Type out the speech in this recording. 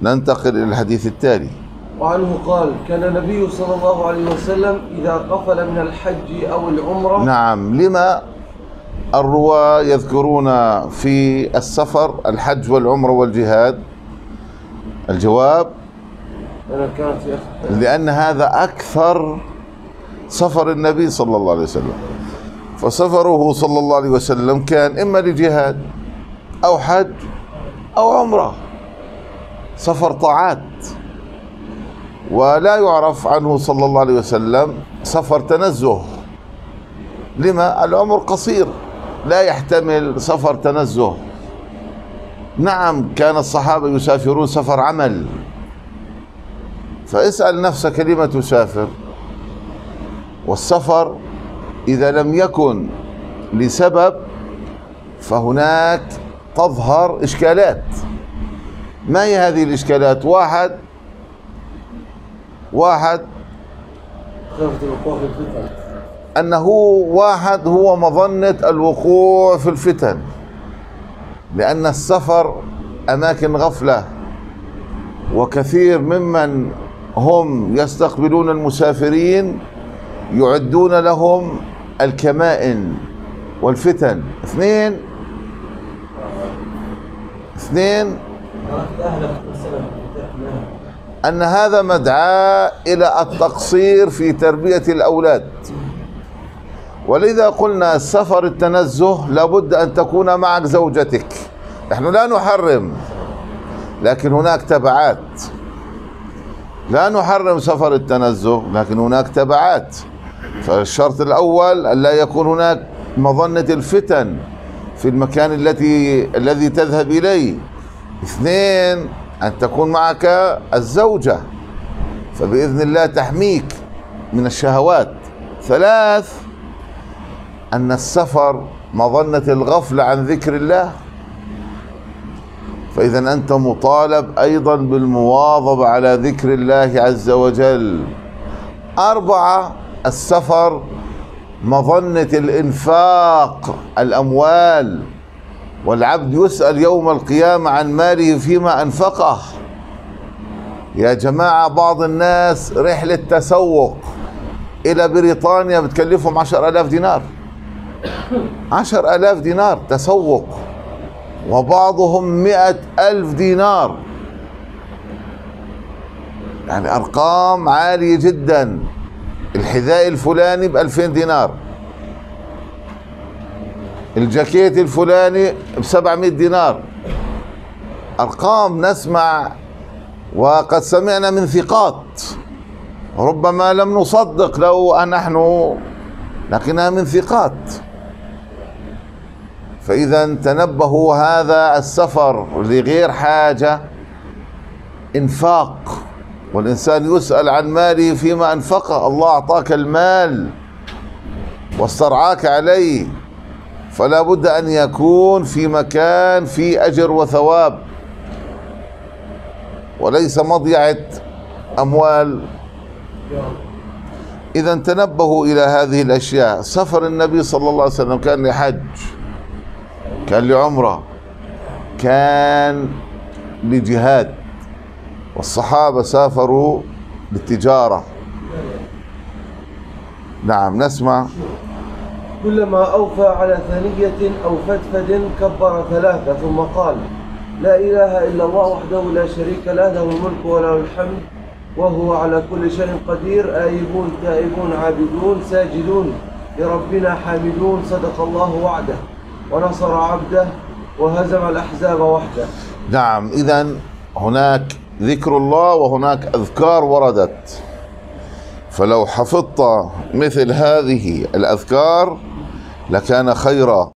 ننتقل إلى الحديث التالي. وعنه قال: كان النبي صلى الله عليه وسلم إذا قفل من الحج أو العمرة. نعم. لما الرواة يذكرون في السفر الحج والعمرة والجهاد؟ الجواب: لأن هذا أكثر سفر النبي صلى الله عليه وسلم، فسفره صلى الله عليه وسلم كان إما لجهاد أو حج أو عمرة، سفر طاعات. ولا يعرف عنه صلى الله عليه وسلم سفر تنزه. لما؟ العمر قصير لا يحتمل سفر تنزه. نعم، كان الصحابة يسافرون سفر عمل، فاسأل نفسك لما تسافر. والسفر إذا لم يكن لسبب فهناك تظهر إشكالات. ما هي هذه الإشكالات؟ واحد أنه واحد هو مظنة الوقوع في الفتن، لأن السفر أماكن غفلة، وكثير ممن هم يستقبلون المسافرين يعدون لهم الكمائن والفتن. اثنين أن هذا مدعاة إلى التقصير في تربية الأولاد. ولذا قلنا السفر التنزه لابد أن تكون معك زوجتك. نحن لا نحرم، لكن هناك تبعات. لا نحرم سفر التنزه، لكن هناك تبعات. فالشرط الأول أن لا يكون هناك مظنة الفتن في المكان الذي تذهب إليه. اثنين، أن تكون معك الزوجة، فبإذن الله تحميك من الشهوات. ثلاث، أن السفر مظنة الغفلة عن ذكر الله، فإذا أنت مطالب أيضا بالمواظبة على ذكر الله عز وجل. أربعة، السفر مظنة الإنفاق، الأموال، والعبد يسأل يوم القيامة عن ماله فيما أنفقه. يا جماعة، بعض الناس رحلة تسوق إلى بريطانيا بتكلفهم 10,000 دينار. 10,000 دينار تسوق، وبعضهم 100,000 دينار، يعني أرقام عالية جدا. الحذاء الفلاني ب2000 دينار، الجاكيت الفلاني ب700 دينار. أرقام نسمع، وقد سمعنا من ثقات، ربما لم نصدق لو نحن، لكنها من ثقات. فإذا تنبهوا، هذا السفر لغير حاجة إنفاق، والإنسان يسأل عن ماله فيما أنفقه. الله أعطاك المال واسترعاك عليه، فلا بد أن يكون في مكان فيه أجر وثواب، وليس مضيعة أموال. إذا تنبهوا إلى هذه الأشياء. سفر النبي صلى الله عليه وسلم كان لحج، كان لعمرة، كان لجهاد، والصحابة سافروا للتجارة. نعم، نسمع. كلما أوفى على ثنية أو فتفد كبر ثلاثة ثم قال: لا إله إلا الله وحده لا شريك له، له الملك وله الحمد وهو على كل شيء قدير، آيبون تائبون عابدون ساجدون لربنا حامدون، صدق الله وعده ونصر عبده وهزم الأحزاب وحده. نعم، إذن هناك ذكر الله وهناك أذكار وردت، فلو حفظت مثل هذه الأذكار لكان خيرا.